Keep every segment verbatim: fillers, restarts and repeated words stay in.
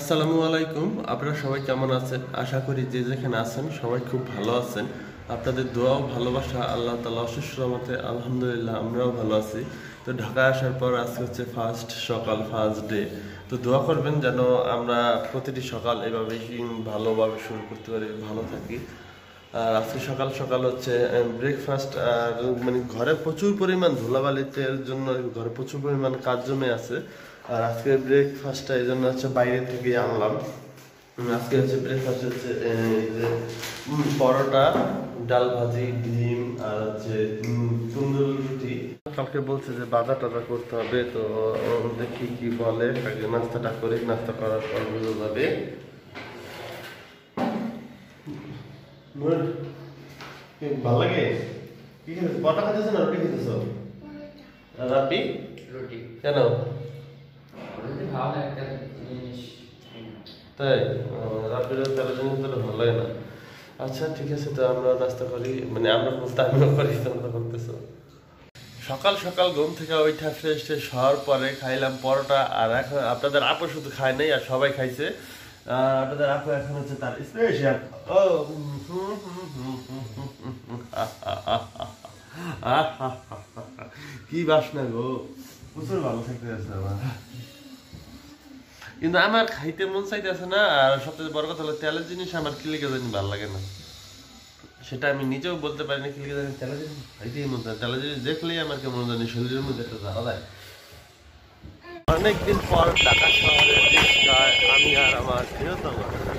আসসালামু আলাইকুম। আপনারা সবাই কেমন আছেন? আশা করি যে যেখানে আছেন সবাই খুব ভালো আছেন। আপনাদের দোয়া ও ভালোবাসা আল্লাহ তাআলা অশেষ রহমতে আলহামদুলিল্লাহ আমরাও ভালো আছি। তো ঢাকা আসার পর আজকে হচ্ছে ফার্স্ট সকাল, ফার্স্ট ডে। তো দোয়া করবেন যেন আমরা প্রতিটি সকাল এভাবে ভালোভাবে শুরু করতে পারি, ভালো থাকি। আর আজকে সকাল সকাল হচ্ছে ব্রেকফাস্ট। আর মানে ঘরে প্রচুর পরিমাণ ধুলাবালিতের জন্য ঘরে প্রচুর পরিমাণ কাজ জমে আছে। আর আজকে ব্রেকফাস্টটা এই জন্য হচ্ছে বাইরে থেকে আনলাম। আজকে হচ্ছে ব্রেকফাস্ট হচ্ছে পরোটা, ডাল ভাজি, ডিম আর হচ্ছে তন্দুরি রুটি। কালকে বলছে যে বাজার টাজার করতে হবে, তো দেখি কি বলে। আগে নাস্তাটা করে নাস্তা করার পর বোঝা যাবে। ভালো লাগে কি খেতেছ? পরোটা খেতেছ না রুটি খেতেছ? রাব্বি রুটি। কেন? রুটি ভালো একটা জিনিস, তাই রাব্বির তেরো জিনিস তো ভালো লাগে না। আচ্ছা ঠিক আছে, তো আমরা নাস্তা করি, মানে আমরা বলতে আমিও করি, তোমরা করতেছো। সকাল সকাল ঘুম থেকে ওইটা ফ্রেশ ট্রেশ হওয়ার পরে খাইলাম পরোটা। আর এখন আপনাদের আপু শুধু খায় নাই, আর সবাই খাইছে। আপনাদের আপু এখন হচ্ছে তার স্পেশাল ও কি বাসনা গো, প্রচুর ভালো থাকতে আছে আমার। কিন্তু আমার খাইতে মন চাইতেছে না। আর সবচেয়ে বড় কথা হলো তেলের জিনিস আমার কিলিকে জানি ভালো লাগে না। সেটা আমি নিজেও বলতে পারি না, কিলিকে জানি তেলের জিনিস খাইতেই মন চায়। তেলের জিনিস দেখলেই আমার কেমন জানি শরীরের মধ্যে একটা জ্বালা দেয়। অনেকদিন পর ঢাকা শহরে আমি আর আমার প্রিয়তম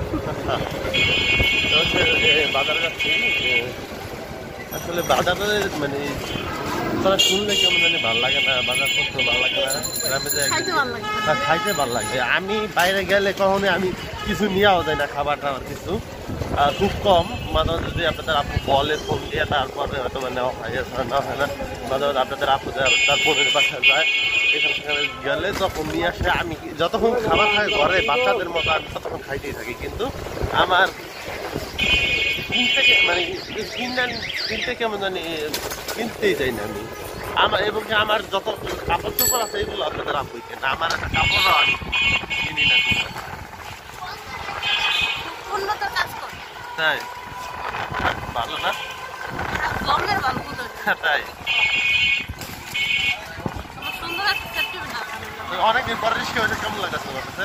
বাজারে যাচ্ছি। আসলে বাজারের মানে তারা শুনলে কেমন জানি ভালো লাগে না, বাজার করতে ভালো লাগে না, গ্রামে যাই খাইতে ভালো লাগে। আমি বাইরে গেলে কখনোই আমি কিছু নেওয়াও যায় না, খাবার টাবার কিছু খুব কম। মাঝে মাঝে যদি আপনাদের আপু বলে ফোন দিয়ে, তারপরে হয়তো নেওয়া হয়, নেওয়া হয় না। মাঝে মাঝে আপনাদের আপু তার বোনের বাসায় যায়, এখানে সেখানে গেলে তখন নিয়ে আসে। আমি যতক্ষণ খাবার খাই ঘরে বাচ্চাদের মতো আমি ততক্ষণ খাইতেই থাকি। কিন্তু আমার কিনতে মানে কিনতে কেমন জানি কিনতেই চাই না আমি। আমার এবং আমার যত কাপড় চোপড় আছে এগুলো আপনাদের আপুই কেন, আমার একটা কাপড় কিনি না। তাই ভালো না? তাই অনেকদিন পরে রিস্কা হয়েছে, কেমন লাগছে তোমার কাছে?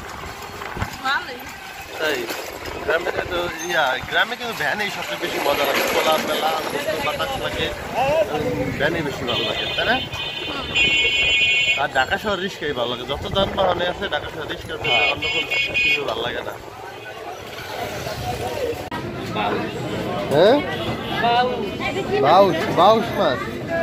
তাই গ্রামে তো ইয়া গ্রামে কিন্তু ভ্যানেই সবচেয়ে বেশি মজা লাগে। খোলা মেলা বাতাস লাগে, ভ্যানেই বেশি ভালো লাগে, তাই না? আর ঢাকা শহর রিস্কাই ভালো লাগে। যত যানবাহনে আছে ঢাকা শহর রিস্কা, অন্য কোনো কিছু ভালো লাগে না। হ্যাঁ, বাউস বাউস মাছ।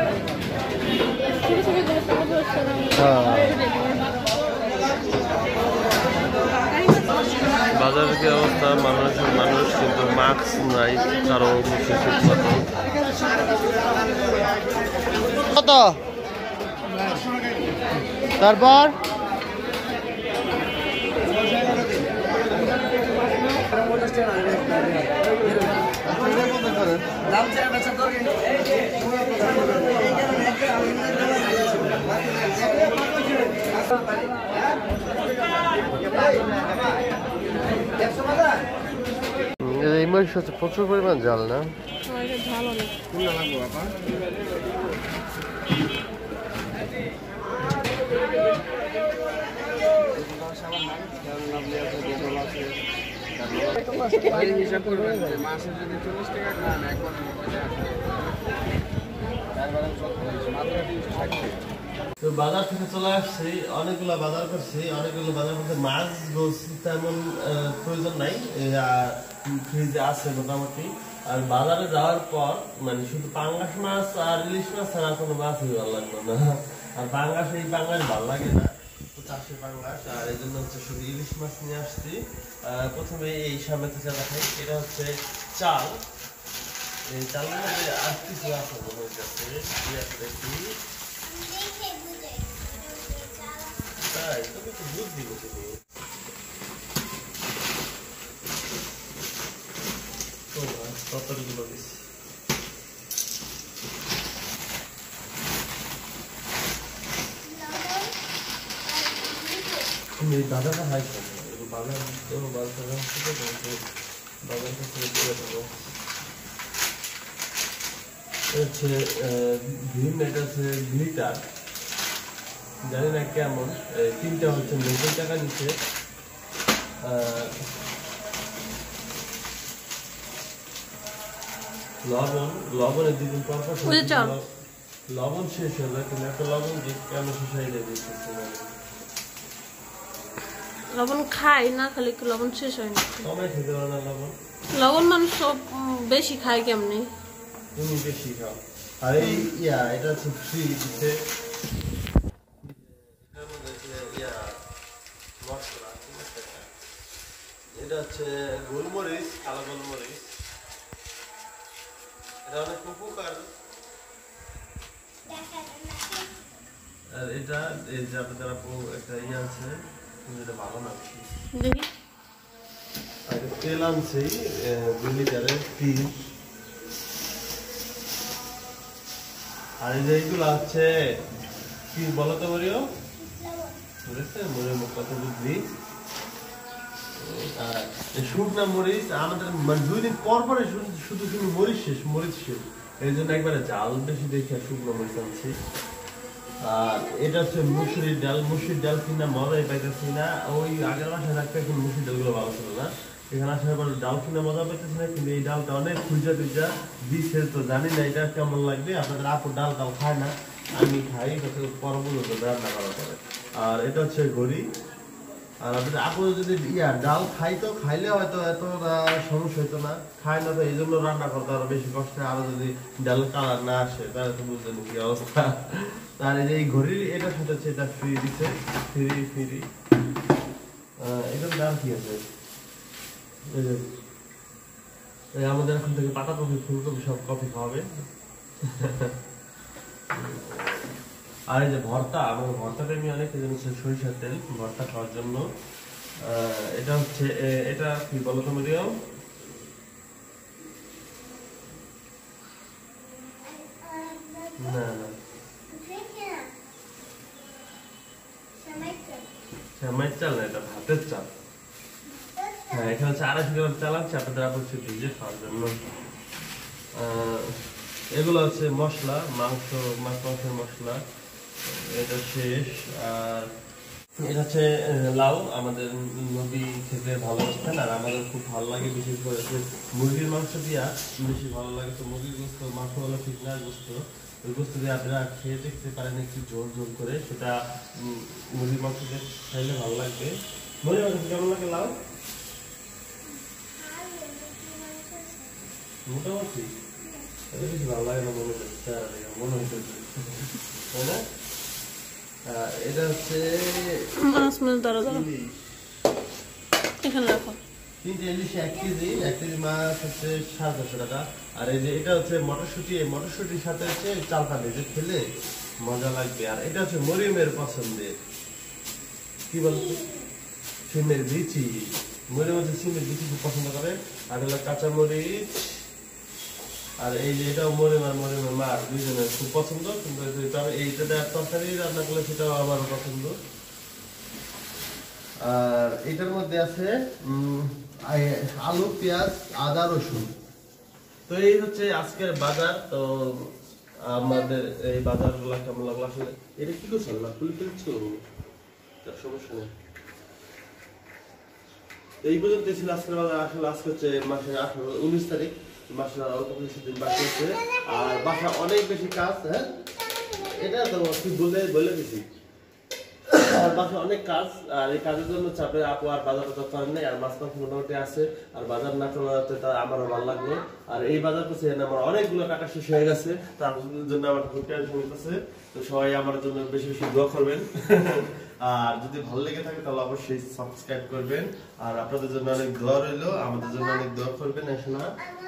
বাজারের কি অবস্থা? মানুষের মানুষ কিন্তু মাস্ক নাই কারো মুখে ঠিক মতো। কত তারপর এই মাছ হচ্ছে প্রচুর পরিমাণ জাল না? তো বাজার থেকে চলে আসছি, অনেকগুলো বাজার করছি, অনেকগুলো বাজার করতে মাছ গোছ তেমন প্রয়োজন নাই, ফ্রিজে আছে মোটামুটি। আর বাজারে যাওয়ার পর মানে শুধু পাঙ্গাস মাছ আর ইলিশ মাছ ছাড়া কোনো মাছই ভালো লাগলো না। আর পাঙ্গাস এই পাঙ্গাস ভালো লাগে না, চাষের পাঙ্গাস। আর এই জন্য হচ্ছে শুধু ইলিশ মাছ নিয়ে আসছি। প্রথমে এই সামনে থেকে দেখাই, এটা হচ্ছে চাল। এই চালের মধ্যে আর কিছু আছে মনে হচ্ছে, দেখি তাই তুমি একটু দুধ দিব তুমি। ততগুলো দিচ্ছি। দাদাটা হাই বাজার তো বাজার থেকে বাজার থেকে দিয়ে দেবো। হচ্ছে ভিম, এটা হচ্ছে গ্লিটার, জানি না কেমন, তিনটা হচ্ছে নব্বই টাকা নিচ্ছে। লবণ, লবণের দুদিন পর পর লবণ শেষ হয়ে যায়, কিন্তু একটা লবণ কেন শেষ হয়ে যায় বুঝতেছি না। লবণ খাই না, খালি লবণ শেষ হয় না। কমাই খেতে পারো না লবণ? লবণ মানুষ সব বেশি খায় কেমনি? তুমি বেশি খাও। আর এই ইয়া এটা হচ্ছে ফ্রি দিচ্ছে, এটার মধ্যে ইয়া মশলা, এটা হচ্ছে গোলমরিচ, কালো গোলমরিচ, এটা অনেক উপকার। আর এটা এই যে আপনাদের একটা ইয়ে আছে, এটা ভালো না দেখি। আর তেল আনছে দুই লিটারের তিন। আর এই যে এইগুলো হচ্ছে কি বলতো মরিও, বুঝেছে মরিও কত বুদ্ধি। শুকনা মরিচ আমাদের মানে দুই দিন পর পরে শুধু শুধু মরিচ শেষ, মরিচ শেষ, এই জন্য একবারে জাল বেশি দেখে শুকনো মরিচ আনছি। আর এটা হচ্ছে মুসুরির ডাল, মুসুরির ডাল কিনা মজাই পাইতেছি না। ওই আগের মাসে রাখতে এখন মুসুরির ডালগুলো ভালো ছিল না, এখানে আসার পর ডাল কিনা মজা পাইতেছি না। কিন্তু এই ডালটা অনেক খুঁজা টুজা দিচ্ছে, তো জানি না এটা কেমন লাগবে। আপনাদের আপু ডাল ডাল খায় না, আমি খাই, পরবর্তী রান্না করার পরে। আর এটা হচ্ছে ঘড়ি। আর আপনাদের আপু যদি ইয়া ডাল খাইতো, খাইলে হয়তো এত সমস্যা হইতো না, খায় না তো এই জন্য রান্না করতে আরো বেশি কষ্ট। আরো যদি ডাল কালার না আসে তাহলে তো বুঝলেন কি অবস্থা। আর এই যে এই ঘড়ির এটার সাথে হচ্ছে এটা ফ্রি দিচ্ছে, ফ্রি ফ্রি। এটার দাম কি আছে? আমাদের এখন থেকে পাতা কফি, ফুলকপি সব কফি খাওয়াবে। আর এই যে ভর্তা, আমার ভর্তাটা আমি অনেক সরিষার তেল ভর্তা খাওয়ার জন্য। এটা হচ্ছে এটা কি বলো তো মরিয়ম? না না শ্যামাই চাল না, এটা ভাতের চাল। হ্যাঁ, এখানে হচ্ছে আড়াইশো গ্রাম চাল আছে আপনাদের আপত্তি ভিজে খাওয়ার জন্য। এগুলো হচ্ছে মশলা, মাংস মাছ মাংসের মশলা, এটা শেষ। আর এটা হচ্ছে লাউ, আমাদের নদী খেতে ভালোবাসেন আর আমাদের খুব ভালো লাগে, বিশেষ করে মুরগির মাংস দিয়া বেশি ভালো লাগে। তো মুরগির গোস্ত মাংস হলো ঠিক না, গোস্ত ওই গোস্ত দিয়ে আপনারা খেয়ে দেখতে পারেন একটু ঝোল ঝোল করে, সেটা মুরগির মাংস দিয়ে খাইলে ভালো লাগবে। মুরগির মাংস কেমন লাগে লাউ? মোটামুটি এটা বেশি ভালো লাগে না মনে হচ্ছে, মনে হচ্ছে তাই না? এটা হচ্ছে মাছ মাছ ধরা ধরা এখানে রাখো। তিনটে ইলিশ এক কেজি, এক কেজি মাছ হচ্ছে সাড়ে চারশো টাকা। আর এই যে এটা হচ্ছে মটরশুঁটি, এই মটরশুঁটির সাথে হচ্ছে চালটা ভেজে খেলে মজা লাগবে। আর এটা হচ্ছে মরিয়মের পছন্দের কি বলতো সিমের বিচি, মরিয়ম হচ্ছে সিমের বিচি খুব পছন্দ করে। আর হলো কাঁচা মরিচ। আর এই যে এটাও মরিয়ম আর মরিয়মের মা দুইজনের খুব পছন্দ, কিন্তু এইটা দেওয়ার তরকারি রান্না করলে সেটাও আমারও পছন্দ। আর এটার মধ্যে আছে আলু, পেঁয়াজ, আদা, রসুন। তো এই হচ্ছে আজকের বাজার। তো আমাদের এই বাজার গুলা কেমন লাগলো? আসলে এটা কি করছো না খুলে ফেলছো, সমস্যা নেই। এই পর্যন্ত ছিল আজকের বাজার। আসলে আজকে হচ্ছে মাসের আঠারো উনিশ তারিখ, মাসের অল্প কিছু দিন বাকি আছে। আর বাসা অনেক বেশি কাজ। হ্যাঁ, এটা তো কি বলে বলে দিছি, বাসা অনেক কাজ। আর এই কাজের জন্য চাপে আপু আর বাজার টাজার করেন নাই। আর মাছ মাংস মোটামুটি আছে, আর বাজার না করাতে তা আমারও ভালো লাগলো। আর এই বাজার করছে আমার অনেকগুলো টাকা শেষ হয়ে গেছে, তার জন্য আমার খুব টেনশন হইতেছে। তো সবাই আমার জন্য বেশি বেশি দোয়া করবেন। আর যদি ভালো লেগে থাকে তাহলে অবশ্যই সাবস্ক্রাইব করবেন। আর আপনাদের জন্য অনেক দোয়া রইলো, আমাদের জন্য অনেক দোয়া করবেন। শোনা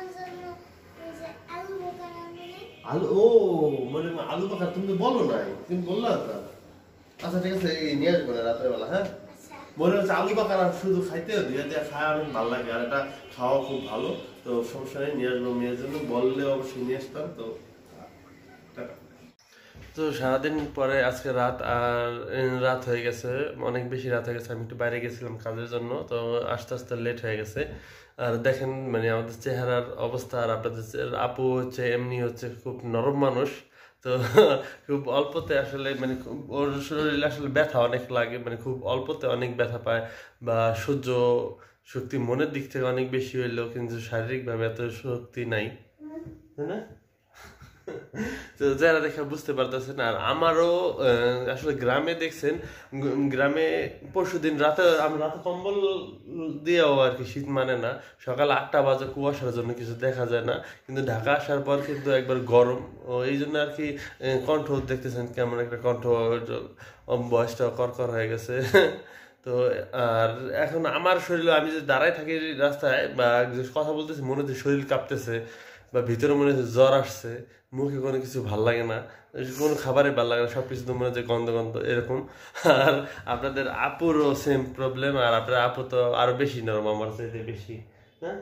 আলু, ও মানে আলু পাখা তুমি বলো নাই, তুমি বললা তা। আচ্ছা ঠিক আছে, এই নিয়ে আসবো না রাতের বেলা। হ্যাঁ, মনে হচ্ছে আলু পাকার শুধু খাইতে দিয়ে দিয়ে খায় অনেক ভালো লাগে, আর এটা খাওয়া খুব ভালো। তো সমস্যা নেই, নিয়ে আসবো মেয়ের জন্য, বললে অবশ্যই নিয়ে আসতাম। তো তো সারাদিন পরে আজকে রাত আর রাত হয়ে গেছে, অনেক বেশি রাত হয়ে গেছে। আমি একটু বাইরে গেছিলাম কাজের জন্য, তো আস্তে আস্তে লেট হয়ে গেছে। আর দেখেন মানে আমাদের চেহারার অবস্থা, আর আপনাদের আপু হচ্ছে এমনি হচ্ছে খুব নরম মানুষ, তো খুব অল্পতে আসলে মানে ওর শরীরে আসলে ব্যথা অনেক লাগে, মানে খুব অল্পতে অনেক ব্যথা পায়, বা সহ্য শক্তি মনের দিক থেকে অনেক বেশি হইলেও কিন্তু শারীরিকভাবে এত শক্তি নাই, তাই না? তো যারা দেখে বুঝতে পারতেছেন। আর আমারও আসলে গ্রামে দেখছেন, গ্রামে পরশু দিন রাতে আমি রাতে কম্বল দিয়েও আর কি শীত মানে না, সকাল আটটা বাজে কুয়াশার জন্য কিছু দেখা যায় না, কিন্তু ঢাকা আসার পর কিন্তু একবার গরম, ও এই জন্য আর কি কণ্ঠ দেখতেছেন কেমন একটা কণ্ঠ, বয়সটা করকর হয়ে গেছে। তো আর এখন আমার শরীরে আমি যে দাঁড়ায় থাকি রাস্তায় বা কথা বলতেছি, মনে হচ্ছে শরীর কাঁপতেছে, বা ভিতরে মনে হচ্ছে জ্বর আসছে, মুখে কোনো কিছু ভাল লাগে না, কোনো খাবারে ভাল লাগে না, সব কিছু তো মনে হচ্ছে গন্ধ গন্ধ এরকম। আর আপনাদের আপুরও সেম প্রবলেম, আর আপনার আপু তো আরো বেশি নরম আমার চাইতে বেশি, হ্যাঁ।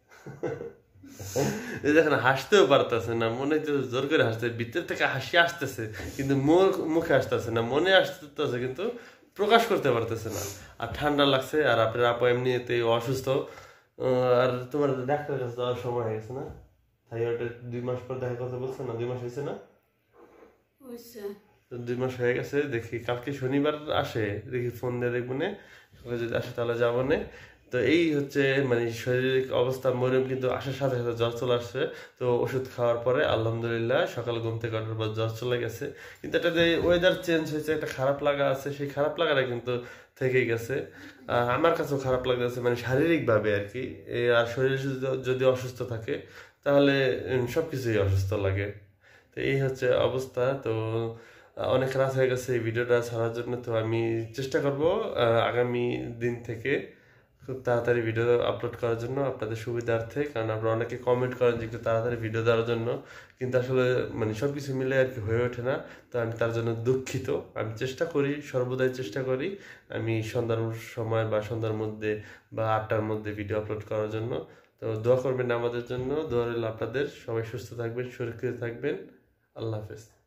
দেখেন হাসতেও পারতেছে না, মনে হচ্ছে জোর করে হাসতে, ভিতর থেকে হাসি আসতেছে কিন্তু মুখে আসতেছে না, মনে আসতেছে কিন্তু প্রকাশ করতে পারতেছে না। আর ঠান্ডা লাগছে, আর আপনার আপু এমনিতে অসুস্থ। আর তোমার ডাক্তারের কাছে যাওয়ার সময় হয়ে গেছে না? থাইরয়েডের দুই মাস পর দেখা কথা বলছে না, দুই মাস হয়েছে না? দুই মাস হয়ে গেছে। দেখি কালকে শনিবার আসে, দেখি ফোন দিয়ে দেখবো না, যদি আসে তাহলে যাবো না। তো এই হচ্ছে মানে শারীরিক অবস্থা। মরিয়ম কিন্তু আসার সাথে সাথে জ্বর চলে আসছে, তো ওষুধ খাওয়ার পরে আলহামদুলিল্লাহ সকাল ঘুম থেকে ওঠার পর জ্বর চলে গেছে। কিন্তু এটা যে ওয়েদার চেঞ্জ হয়েছে, একটা খারাপ লাগা আছে, সেই খারাপ লাগাটা কিন্তু থেকেই গেছে। আর আমার কাছেও খারাপ লাগতেছে, মানে শারীরিকভাবে আর কি। আর শরীর যদি অসুস্থ থাকে তাহলে সবকিছুই অসুস্থ লাগে। তো এই হচ্ছে অবস্থা। তো অনেক রাত হয়ে গেছে এই ভিডিওটা ছাড়ার জন্য, তো আমি চেষ্টা করব আগামী দিন থেকে খুব তাড়াতাড়ি ভিডিও আপলোড করার জন্য আপনাদের সুবিধার্থে, কারণ আপনারা অনেকে কমেন্ট করেন যে একটু তাড়াতাড়ি ভিডিও দেওয়ার জন্য, কিন্তু আসলে মানে সব কিছু মিলে আর কি হয়ে ওঠে না। তো আমি তার জন্য দুঃখিত। আমি চেষ্টা করি, সর্বদাই চেষ্টা করি আমি সন্ধ্যার সময় বা সন্ধ্যার মধ্যে বা আটটার মধ্যে ভিডিও আপলোড করার জন্য। তো দোয়া করবেন আমাদের জন্য, দোয়া রইল আপনাদের। সবাই সুস্থ থাকবেন, সুরক্ষিত থাকবেন। আল্লাহ হাফেজ।